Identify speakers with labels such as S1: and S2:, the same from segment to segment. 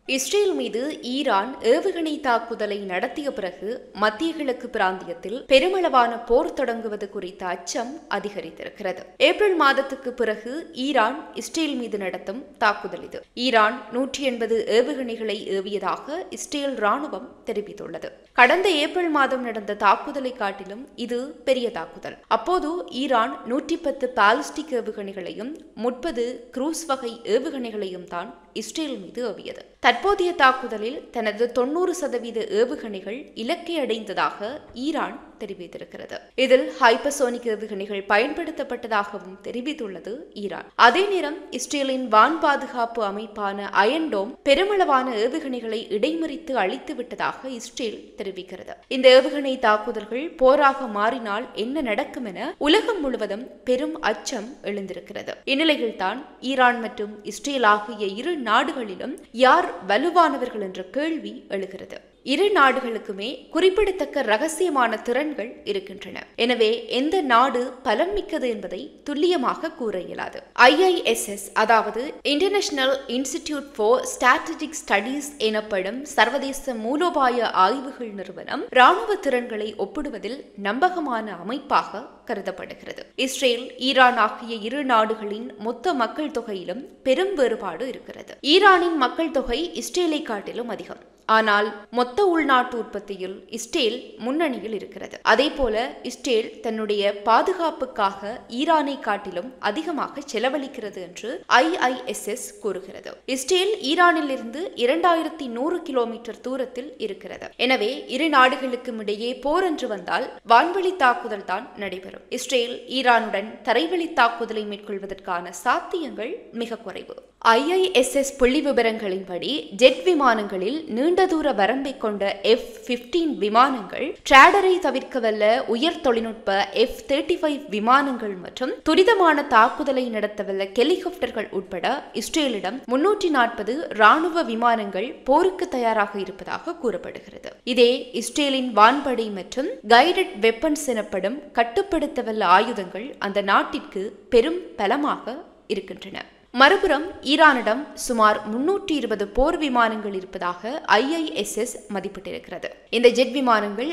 S1: Israel மீது Iran ஏவுகணை தாக்குதலை நடத்திய பிறகு மத்திய கிழக்கு பிராந்தியத்தில் பெருமளவான போர் தொடங்குவது குறித்த அச்சம் அதிகரித்திருக்கிறது. ஏப்ரல் மாதத்துக்கு பிறகு ஈரான் இஸ்ரேல் மீது நடத்தும் தாக்குதல் இது. ஈரான் 180 ஏவுகணைகளை ஏவியதாக இஸ்ரேல் ராணுவம் தெரிவித்துள்ளது. கடந்த ஏப்ரல் மாதம் நடந்த தாக்குதலை காட்டிலும் இது பெரிய தாக்குதல். அப்போது ஈரான் 110 பாலிஸ்டிக் ஏவுகணைகளையும் 30 குரூஸ் வகை ஏவுகணைகளையும் தான் இஸ்ரேல் மீது ஏவியது. தற்போதைய தாக்குதலில் தனது 90% ஏவுகணைகள் இலக்கை அடைந்ததாக ஈரான் தெரிவித்திருக்கிறது. இதில் ஹைப்பர்சோனிக் ஏவுகணைகள் பயன்படுத்தப்பட்டதாகவும் தெரிவித்துள்ளது ஈரான். அதே நேரம் இஸ்ரேலின் வான் பாதுகாப்பு அமைப்பான அயன் டோம் பெருமளவான ஏவுகணைகளை இடைமறித்து அழித்து விட்டதாக இஸ்ரேல் தெரிவிக்கிறது. இந்த ஏவுகணை தாக்குதல்கள் போராக மாறினால் என்ன நடக்கும் என உலகம் முழுவதும் பெரும் அச்சம் எழுந்திருக்கிறது. இந்நிலையில்தான் ஈரான் மற்றும் இஸ்ரேல் ஆகிய இரு நாடுகளிலும் யார் வலுவானவர்கள் என்ற கேள்வி எழுகிறது. இரு நாடுகளுக்குமே குறிப்பிடத்தக்க ரகசியமான திறன்கள் இருக்கின்றன. எனவே எந்த நாடு பலம் மிக்கது என்பதை துல்லியமாக கூற இயலாது. IISS அதாவது international institute for strategic studies எனப்படும் சர்வதேச மூலோபாய ஆய்வுகள் நிறுவனம் ராணுவ திறன்களை ஒப்பிடுவதில் நம்பகமான அமைப்பாக கருதப்படுகிறது. இஸ்ரேல் ஈரான் ஆகிய இரு நாடுகளின் மொத்த மக்கள் தொகையிலும் பெரும் வேறுபாடு இருக்கிறது. ஈரானின் மக்கள் தொகை இஸ்ரேலை காட்டிலும் அதிகம். ஆனால் மொத்த உள்நாட்டு உற்பத்தியில் இஸ்ரேல் முன்னணியில் இருக்கிறது. அதே போல இஸ்ரேல் தன்னுடைய பாதுகாப்புக்காக ஈரானை காட்டிலும் அதிகமாக செலவழிக்கிறது என்று IISS கூறுகிறது. இஸ்ரேல் ஈரானில் இருந்து 2100 கிலோமீட்டர் தூரத்தில் இருக்கிறது. எனவே இரு நாடுகளுக்கும் இடையே போர் என்று வந்தால் வான்வெளி தாக்குதல் தான் நடைபெறும். இஸ்ரேல் ஈரானுடன் தரைவழி தாக்குதலை மேற்கொள்வதற்கான சாத்தியங்கள் மிக குறைவு. IISS புள்ளி விவரங்களின்படி ஜெட் விமானங்களில் நீண்ட தூர வரம்பை கொண்ட F-15 விமானங்கள், டிராடரை தவிர்க்கவல்ல உயர் தொழில்நுட்ப F-35 விமானங்கள் மற்றும் துரிதமான தாக்குதலை நடத்தவல்ல ஹெலிகாப்டர்கள் உட்பட இஸ்ரேலிடம் 340 ராணுவ விமானங்கள் போருக்கு தயாராக இருப்பதாக கூறப்படுகிறது. இதே இஸ்ரேலின் வான்படை மற்றும் கைடட் வெப்பன்ஸ் எனப்படும் கட்டுப்படுத்தவல்ல ஆயுதங்கள் அந்த நாட்டிற்கு பெரும் பலமாக இருக்கின்றன. மறுபுறம் ஈரானிடம் சுமார் 320 போர் விமானங்கள் இருப்பதாக IISS மதிப்பிட்டிருக்கிறது. இந்த ஜெட் விமானங்கள்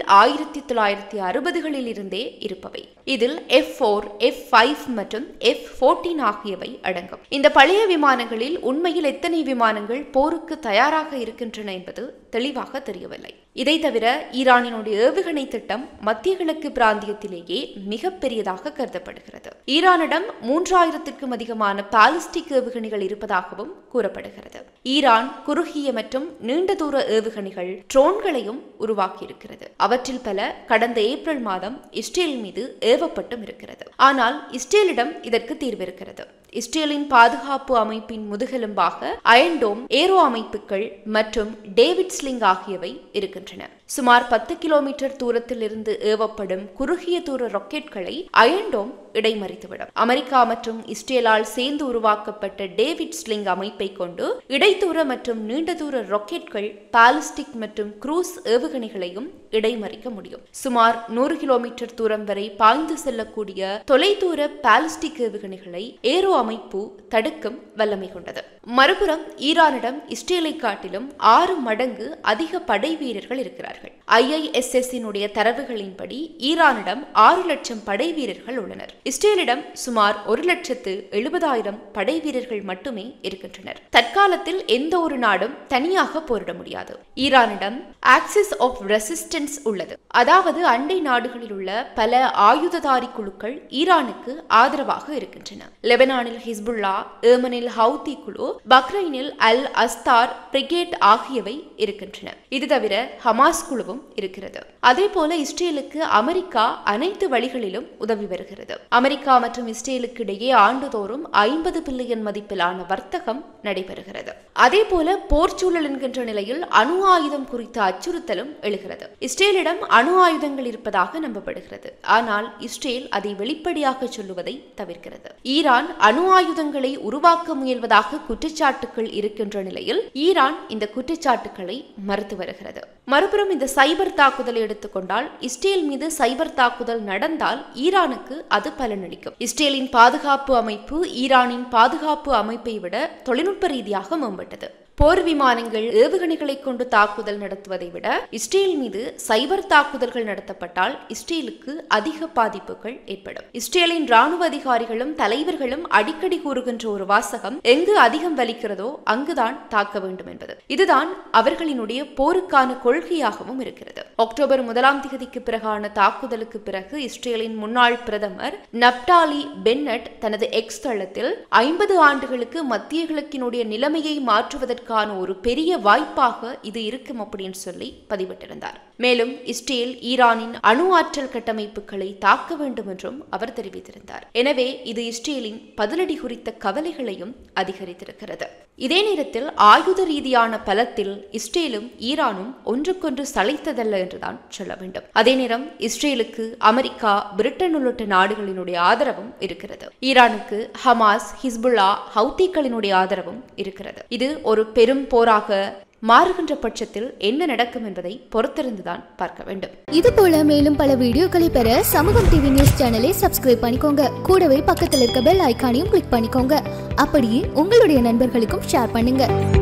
S1: 1960களில் இருந்தே இருப்பவை. இதில் F-4, F-5 மற்றும் F-14 ஆகியவை அடங்கும். இந்த பழைய விமானங்களில் உண்மையில் எத்தனை விமானங்கள் போருக்கு தயாராக இருக்கின்றன என்பது தெளிவாக தெரியவில்லை. இதை தவிர ஈரானினுடைய ஏவுகணை திட்டம் மத்திய கிழக்கு பிராந்தியத்திலேயே மிக பெரியதாக கருதப்படுகிறது. ஈரானிடம் 3000க்கும் அதிகமான பாலிஸ்டிக் ஏவுகணைகள் இருப்பதாகவும் கூறப்படுகிறது. ஈரான் குறுகிய மற்றும் நீண்ட தூர ஏவுகணைகள், ட்ரோன்களையும் உருவாக்கியிருக்கிறது. அவற்றில் பல கடந்த ஏப்ரல் மாதம் இஸ்ரேல் மீது ஏவப்பட்டும் இருக்கிறது. ஆனால் இஸ்ரேலிடம் இதற்கு தீர்வு இருக்கிறது. இஸ்ரேலின் பாதுகாப்பு அமைப்பின் முதுகெலும்பாக அயன் டோம், ஏரோ அமைப்புகள் மற்றும் டேவிட் ஸ்லிங் ஆகியவை இருக்கின்றன. சுமார் 10 கிலோமீட்டர் தூரத்தில் இருந்து ஏவப்படும் குறுகிய தூர ராக்கெட்களை அயன் டோம் இடைமறித்துவிடும். அமெரிக்கா மற்றும் இஸ்ரேலால் சேர்ந்து உருவாக்கப்பட்ட டேவிட் ஸ்லிங் அமைப்பை கொண்டு இடைத்தூர மற்றும் நீண்ட தூர ராக்கெட்கள், பாலிஸ்டிக் மற்றும் குரூஸ் ஏவுகணைகளையும் இடைமறிக்க முடியும். சுமார் 100 கிலோமீட்டர் தூரம் வரை பாய்ந்து செல்லக்கூடிய தொலைதூர பாலிஸ்டிக் ஏவுகணைகளை ஏரோ அமைப்பு தடுக்கும் வல்லமை கொண்டது. மறுபுறம் ஈரானிடம் இஸ்ரேலை காட்டிலும் 6 மடங்கு அதிக படை வீரர்கள் இருக்கிறார்கள். IISS-இனுடைய தரவுகளின்படி ஈரானிடம் 6 லட்சம் படை வீரர்கள் உள்ளனர். இஸ்ரேலிடம் சுமார் 1,70,000 படை வீரர்கள் மட்டுமே இருக்கின்றனர். தற்காலத்தில் எந்த ஒரு நாடும் தனியாக போரிட முடியாது. ஈரானிடம் ஆக்சிஸ் ஆஃப் ரெசிஸ்டன்ஸ் உள்ளது. அதாவது அண்டை நாடுகளில் உள்ள பல ஆயுததாரி குழுக்கள் ஈரானுக்கு ஆதரவாக இருக்கின்றன. லெபனானில் ஹிஸ்புல்லா, ஏமனில் ஹவுதி குழு, பக்ரைனில் அல் அஸ்தார் பிரிகேட் ஆகியவை இருக்கின்றன. இது தவிர ஹமாஸ் குழுவும் இருக்கிறது. அதே போல இஸ்ரேலுக்கு அமெரிக்கா அனைத்து வழிகளிலும் உதவி வருகிறது. அமெரிக்கா மற்றும் இஸ்ரேலுக்கு இடையே ஆண்டுதோறும் 50 பில்லியன் மதிப்பிலான வர்த்தகம் நடைபெறுகிறது. அதே போல போர்ச்சூழல் என்கின்ற நிலையில் அணு ஆயுதம் குறித்த அச்சுறுத்தலும் எழுகிறது. இஸ்ரேலிடம் அணு ஆயுதங்கள் இருப்பதாக நம்பப்படுகிறது. ஆனால் இஸ்ரேல் அதை வெளிப்படையாக சொல்லுவதை தவிர்க்கிறது. ஈரான் அணு ஆயுதங்களை உருவாக்க முயல்வதாக குற்றச்சாட்டுகள் இருக்கின்ற நிலையில் ஈரான் இந்த குற்றச்சாட்டுகளை மறுத்து வருகிறது. மறுபுறம் இந்த சைபர் தாக்குதலை எடுத்துக்கொண்டால் இஸ்ரேல் மீது சைபர் தாக்குதல் நடந்தால் ஈரானுக்கு அது பலனளிக்கும். இஸ்ரேலின் பாதுகாப்பு அமைப்பு ஈரானின் பாதுகாப்பு அமைப்பை விட தொழில்நுட்ப ரீதியாக மேம்பட்டது. போர் விமானங்கள் ஏவுகணைகளை கொண்டு தாக்குதல் நடத்துவதை விட இஸ்ரேல் மீது சைபர் தாக்குதல்கள் நடத்தப்பட்டால் இஸ்ரேலுக்கு அதிக பாதிப்புகள் ஏற்படும். இஸ்ரேலின் ராணுவ அதிகாரிகளும் தலைவர்களும் அடிக்கடி கூறுகின்ற ஒரு வாசகம், எங்கு அதிகம் வலிக்கிறதோ அங்குதான் தாக்க வேண்டும் என்பது. இதுதான் அவர்களினுடைய போருக்கான கொள்கையாகவும் இருக்கிறது. அக்டோபர் 1ஆம் தேதிக்கு பிறகான தாக்குதலுக்கு பிறகு இஸ்ரேலின் முன்னாள் பிரதமர் நப்டாலி பென்னட் தனது எக்ஸ் தளத்தில் 50 ஆண்டுகளுக்கு மத்திய கிழக்கினுடைய நிலைமையை மாற்றுவதற்கான ஒரு பெரிய வாய்ப்பாக இது இருக்கும் அப்படின்னு சொல்லி பதிவிட்டிருந்தார். மேலும் இஸ்ரேல் ஈரானின் அணு ஆற்றல் கட்டமைப்புகளை தாக்க வேண்டும் என்றும் அவர் தெரிவித்திருந்தார். எனவே இது இஸ்ரேலின் பதிலடி குறித்த கவலைகளையும் அதிகரித்திருக்கிறது. இதே நேரத்தில் ஆயுத ரீதியான பலத்தில் இஸ்ரேலும் ஈரானும் ஒன்றுக்கொன்று சளைத்ததல்ல என்றுதான் சொல்ல வேண்டும். அதே நேரம் இஸ்ரேலுக்கு அமெரிக்கா, பிரிட்டன் உள்ளிட்ட நாடுகளினுடைய ஆதரவும் இருக்கிறது. ஈரானுக்கு ஹமாஸ், ஹிஸ்புல்லா, ஹவுத்திகளினுடைய ஆதரவும் இருக்கிறது. இது ஒரு பெரும் போராக மாறுகின்ற பட்சத்தில் என்ன நடக்கும் என்பதை பொறுத்திருந்துதான் பார்க்க வேண்டும்.
S2: இது போல மேலும் பல வீடியோக்களை பெற சமூகம் டிவி நியூஸ் சேனலை சப்ஸ்கிரைப் பண்ணிக்கோங்க. கூடவே பக்கத்தில் இருக்க பெல் ஐகானையும் கிளிக் பண்ணிக்கோங்க. அப்படியே உங்களுடைய நண்பர்களுக்கும் ஷேர் பண்ணுங்க.